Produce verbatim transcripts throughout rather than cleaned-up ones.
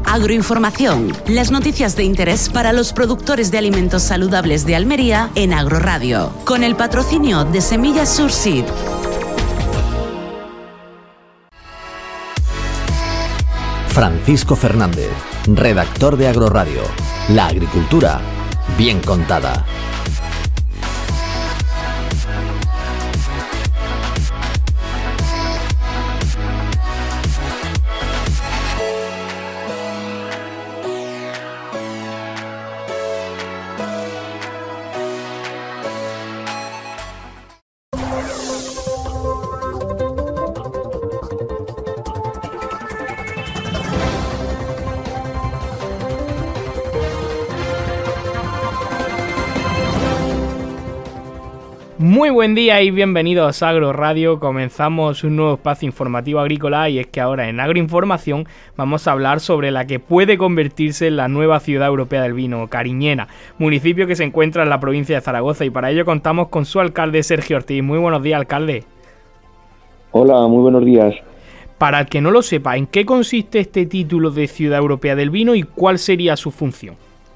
Agroinformación, las noticias de interés para los productores de alimentos saludables de Almería en Agroradio, con el patrocinio de Semillas Surseed. Francisco Fernández, redactor de Agroradio. La agricultura, bien contada. Muy buen día y bienvenidos a Agroradio. Comenzamos un nuevo espacio informativo agrícola y es que ahora en Agroinformación vamos a hablar sobre la que puede convertirse en la nueva ciudad europea del vino, Cariñena, municipio que se encuentra en la provincia de Zaragoza, y para ello contamos con su alcalde Sergio Ortiz. Muy buenos días, alcalde. Hola, muy buenos días. Para el que no lo sepa, ¿en qué consiste este título de ciudad europea del vino y cuál sería su función?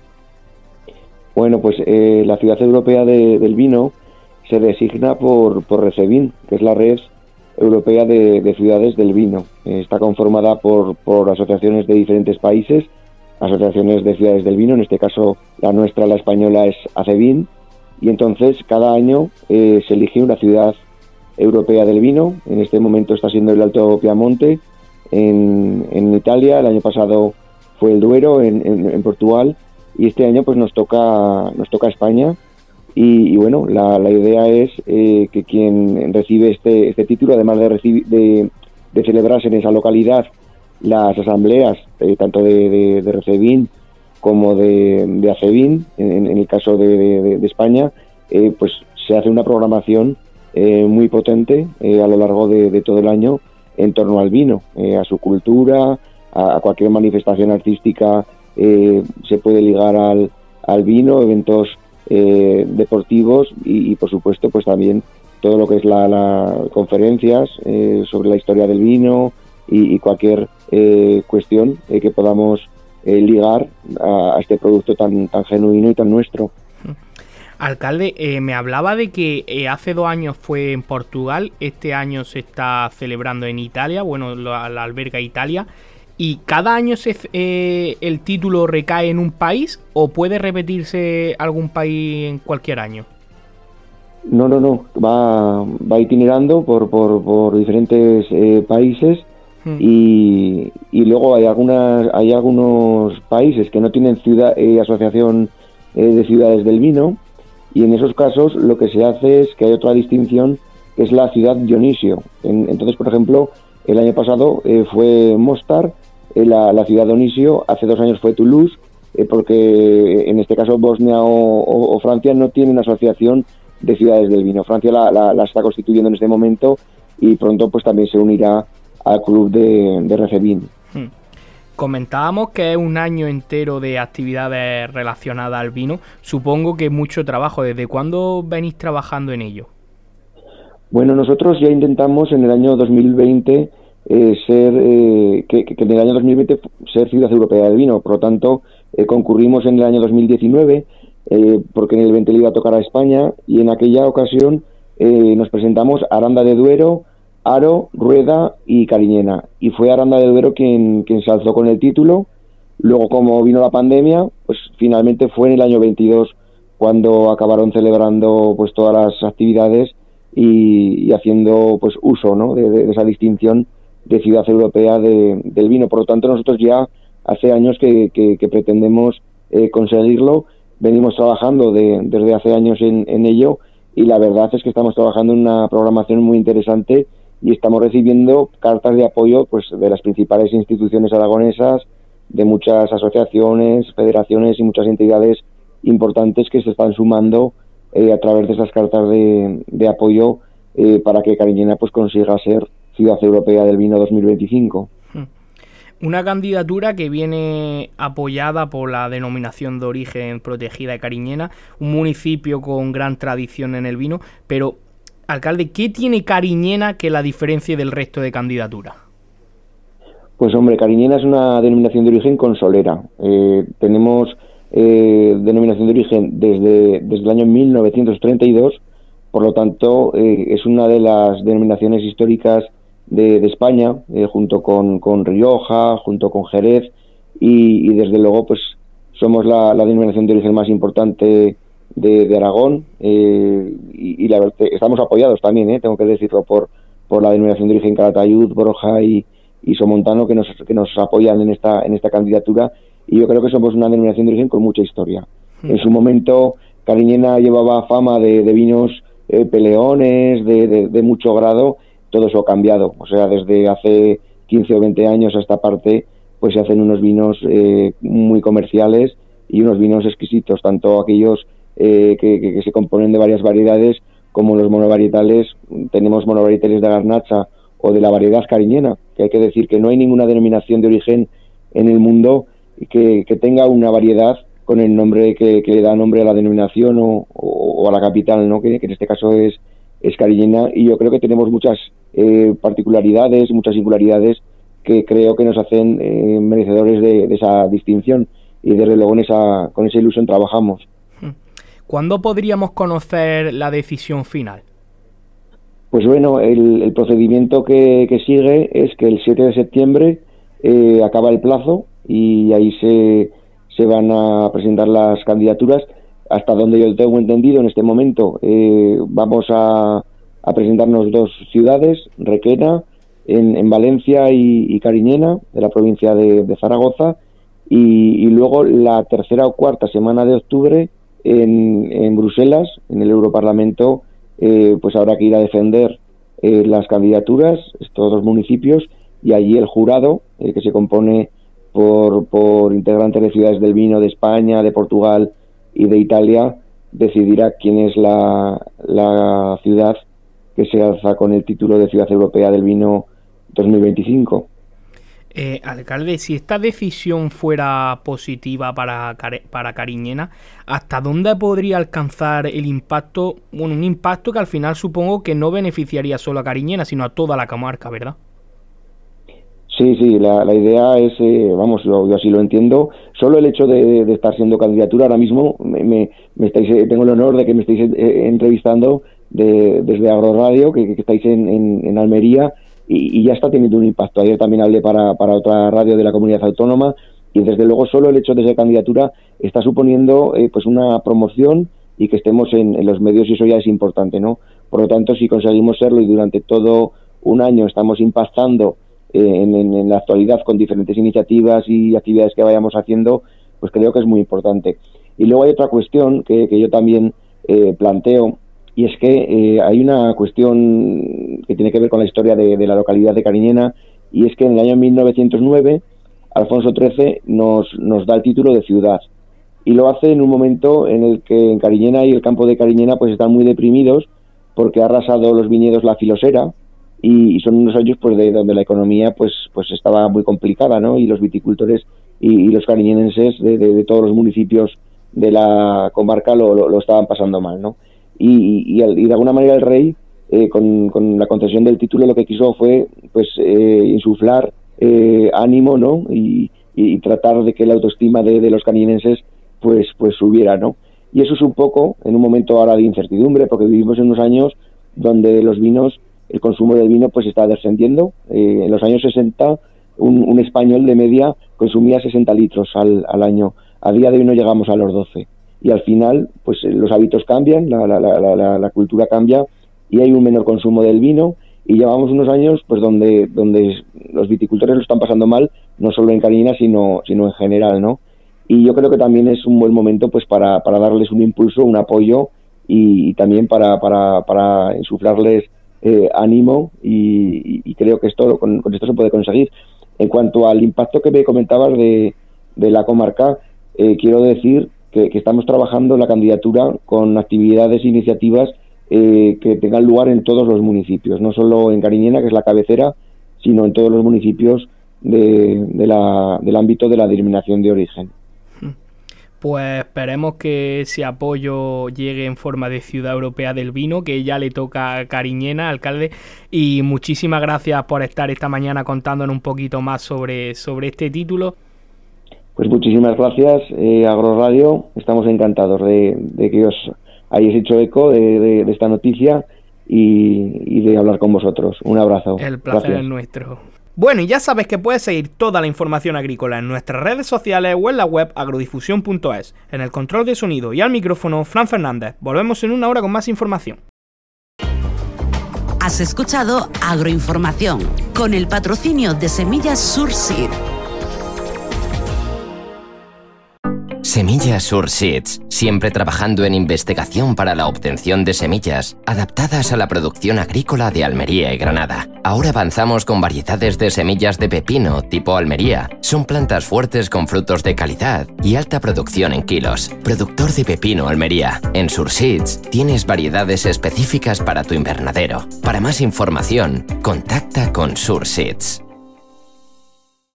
Bueno, pues eh, la ciudad europea de, del vino se designa por, por RECEVIN, que es la red europea de, de ciudades del vino. Eh, está conformada por, por asociaciones de diferentes países, asociaciones de ciudades del vino, en este caso la nuestra, la española, es ACEVIN, y entonces cada año eh, se elige una ciudad europea del vino. En este momento está siendo el Alto Piamonte en, en Italia, el año pasado fue el Duero en, en, en Portugal, y este año pues nos toca, nos toca España. Y, y bueno, la, la idea es eh, que quien recibe este, este título, además de, recibir, de, de celebrarse en esa localidad las asambleas, eh, tanto de, de, de RECEVIN como de, de ACEVIN, en, en el caso de, de, de España, eh, pues se hace una programación eh, muy potente eh, a lo largo de, de todo el año en torno al vino, eh, a su cultura, a, a cualquier manifestación artística eh, se puede ligar al, al vino, eventos Eh, deportivos y, y por supuesto pues también todo lo que es la, la conferencias eh, sobre la historia del vino y, y cualquier eh, cuestión eh, que podamos eh, ligar a, a este producto tan, tan genuino y tan nuestro. Alcalde, eh, me hablaba de que eh, hace dos años fue en Portugal, este año se está celebrando en Italia, bueno, la, la alberga Italia. ¿Y cada año se, eh, el título recae en un país o puede repetirse algún país en cualquier año? No, no, no. Va, va itinerando por, por, por diferentes eh, países hmm. y, y luego hay algunas hay algunos países que no tienen ciudad eh, asociación eh, de ciudades del vino, y en esos casos lo que se hace es que hay otra distinción, que es la ciudad Dionisio. En, entonces, por ejemplo, el año pasado eh, fue Mostar. La, la ciudad Dionisio, hace dos años fue Toulouse, eh, porque en este caso Bosnia o, o, o Francia no tienen asociación de ciudades del vino. Francia la, la, la está constituyendo en este momento y pronto pues también se unirá al club de, de RECEVIN. Hmm. Comentábamos que es un año entero de actividades relacionadas al vino. Supongo que mucho trabajo. ¿Desde cuándo venís trabajando en ello? Bueno, nosotros ya intentamos en el año dos mil veinte Eh, ser eh, que, que en el año dos mil veinte ser ciudad europea del vino. Por lo tanto, eh, concurrimos en el año dos mil diecinueve eh, porque en el veinte le iba a tocar a España, y en aquella ocasión eh, nos presentamos a Aranda de Duero, Haro, Rueda y Cariñena, y fue Aranda de Duero quien, quien se alzó con el título. Luego, como vino la pandemia, pues finalmente fue en el año veintidós cuando acabaron celebrando pues todas las actividades y, y haciendo pues uso, ¿no?, de, de, de esa distinción de ciudad europea de, del vino. Por lo tanto, nosotros ya hace años que, que, que pretendemos eh, conseguirlo. Venimos trabajando de, desde hace años en, en ello, y la verdad es que estamos trabajando en una programación muy interesante y estamos recibiendo cartas de apoyo pues de las principales instituciones aragonesas, de muchas asociaciones, federaciones y muchas entidades importantes que se están sumando eh, a través de esas cartas de, de apoyo eh, para que Cariñena pues consiga ser Ciudad Europea del Vino dos mil veinticinco. Una candidatura que viene apoyada por la denominación de origen protegida de Cariñena, un municipio con gran tradición en el vino, pero, alcalde, ¿qué tiene Cariñena que la diferencie del resto de candidaturas? Pues hombre, Cariñena es una denominación de origen consolera. Eh, tenemos eh, denominación de origen desde, desde el año mil novecientos treinta y dos, por lo tanto eh, es una de las denominaciones históricas de, de España, eh, junto con, con Rioja, junto con Jerez, y, y desde luego pues somos la, la denominación de origen más importante de, de Aragón, eh, y, y la verdad, estamos apoyados también, eh, tengo que decirlo, por, por la denominación de origen Calatayud, Borja y y Somontano, que nos que nos apoyan en esta en esta candidatura, y yo creo que somos una denominación de origen con mucha historia. Mm. En su momento Cariñena llevaba fama de, de vinos eh, peleones, de, de, de mucho grado. Todo eso ha cambiado, o sea, desde hace quince o veinte años a esta parte pues se hacen unos vinos eh, muy comerciales y unos vinos exquisitos, tanto aquellos eh, que, que, que se componen de varias variedades como los monovarietales. Tenemos monovarietales de Garnacha o de la variedad cariñena, que hay que decir que no hay ninguna denominación de origen en el mundo que, que tenga una variedad con el nombre que, que le da nombre a la denominación o, o, o a la capital, ¿no? Que, que en este caso es, es Cariñena, y yo creo que tenemos muchas eh, particularidades, muchas singularidades que creo que nos hacen eh, merecedores de, de esa distinción, y desde luego en esa, con esa ilusión trabajamos. ¿Cuándo podríamos conocer la decisión final? Pues bueno, el, el procedimiento que, que sigue es que el siete de septiembre eh, acaba el plazo y ahí se, se van a presentar las candidaturas. Hasta donde yo tengo entendido en este momento, eh, vamos a, a presentarnos dos ciudades, Requena, en, en Valencia, y, y Cariñena, de la provincia de, de Zaragoza, y, y luego la tercera o cuarta semana de octubre en, en Bruselas, en el Europarlamento. Eh, pues habrá que ir a defender eh, las candidaturas, estos dos municipios, y allí el jurado, eh, que se compone por, por integrantes de ciudades del vino de España, de Portugal y de Italia, decidirá quién es la, la ciudad que se alza con el título de Ciudad Europea del Vino dos mil veinticinco. Eh, alcalde, si esta decisión fuera positiva para, para Cariñena, ¿hasta dónde podría alcanzar el impacto? Bueno, un impacto que al final supongo que no beneficiaría solo a Cariñena, sino a toda la comarca, ¿verdad? Sí, sí, la, la idea es, eh, vamos, yo, yo así lo entiendo. Solo el hecho de, de estar siendo candidatura ahora mismo, me, me, me estáis, eh, tengo el honor de que me estéis eh, entrevistando de, desde Agroradio, que, que estáis en, en, en Almería, y, y ya está teniendo un impacto. Ayer también hablé para, para otra radio de la comunidad autónoma, y desde luego solo el hecho de ser candidatura está suponiendo eh, pues una promoción y que estemos en, en los medios, y eso ya es importante, ¿no? Por lo tanto, si conseguimos serlo y durante todo un año estamos impactando En, en, en la actualidad con diferentes iniciativas y actividades que vayamos haciendo, pues creo que es muy importante. Y luego hay otra cuestión que, que yo también eh, planteo, y es que eh, hay una cuestión que tiene que ver con la historia de, de la localidad de Cariñena, y es que en el año mil novecientos nueve Alfonso trece nos, nos da el título de ciudad, y lo hace en un momento en el que en Cariñena y el campo de Cariñena pues están muy deprimidos porque ha arrasado los viñedos la filosera, y son unos años pues de donde la economía pues pues estaba muy complicada, ¿no? Y los viticultores y, y los cariñenenses de, de, de todos los municipios de la comarca lo, lo, lo estaban pasando mal, ¿no? Y, y, y de alguna manera el rey eh, con, con la concesión del título lo que quiso fue pues eh, insuflar eh, ánimo, ¿no? Y, y tratar de que la autoestima de, de los cariñenenses pues pues subiera, ¿no? Y eso es un poco en un momento ahora de incertidumbre, porque vivimos en unos años donde los vinos, el consumo del vino pues está descendiendo. Eh, en los años sesenta un, un español de media consumía sesenta litros al, al año. A día de hoy no llegamos a los doce, y al final pues los hábitos cambian, la, la, la, la, la cultura cambia, y hay un menor consumo del vino, y llevamos unos años pues donde donde los viticultores lo están pasando mal, no solo en Cariñena sino sino en general, ¿no? Y yo creo que también es un buen momento pues para, para darles un impulso, un apoyo, y, y también para, para, para insuflarles Eh, ánimo, y, y creo que esto con, con esto se puede conseguir. En cuanto al impacto que me comentabas de, de la comarca, eh, quiero decir que, que estamos trabajando la candidatura con actividades e iniciativas eh, que tengan lugar en todos los municipios, no solo en Cariñena, que es la cabecera, sino en todos los municipios de, de la, del ámbito de la denominación de origen. Pues esperemos que ese apoyo llegue en forma de Ciudad Europea del Vino, que ya le toca a Cariñena, alcalde, y muchísimas gracias por estar esta mañana contándonos un poquito más sobre, sobre este título. Pues muchísimas gracias, eh, Agroradio, estamos encantados de, de que os hayáis hecho eco de, de, de esta noticia y, y de hablar con vosotros. Un abrazo. El placer gracias. Es nuestro. Bueno, y ya sabes que puedes seguir toda la información agrícola en nuestras redes sociales o en la web agrodifusión punto es. En el control de sonido y al micrófono, Fran Fernández. Volvemos en una hora con más información. Has escuchado Agroinformación, con el patrocinio de Semillas Surseed. Semillas Surseeds, siempre trabajando en investigación para la obtención de semillas adaptadas a la producción agrícola de Almería y Granada. Ahora avanzamos con variedades de semillas de pepino tipo Almería. Son plantas fuertes con frutos de calidad y alta producción en kilos. Productor de pepino Almería. En Surseeds tienes variedades específicas para tu invernadero. Para más información, contacta con Surseeds.